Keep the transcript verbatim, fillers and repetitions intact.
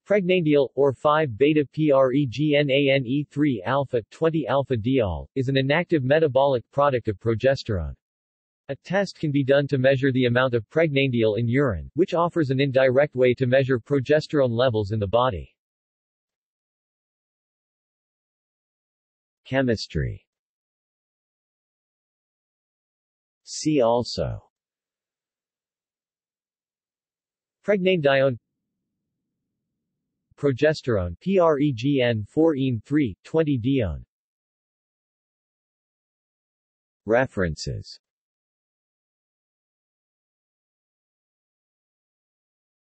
Pregnanediol, or five beta pregnane three alpha twenty alpha diol, is an inactive metabolic product of progesterone. A test can be done to measure the amount of pregnanediol in urine, which offers an indirect way to measure progesterone levels in the body. Chemistry. See also: Pregnanediol, progesterone, pregn four ene three twenty dione. References.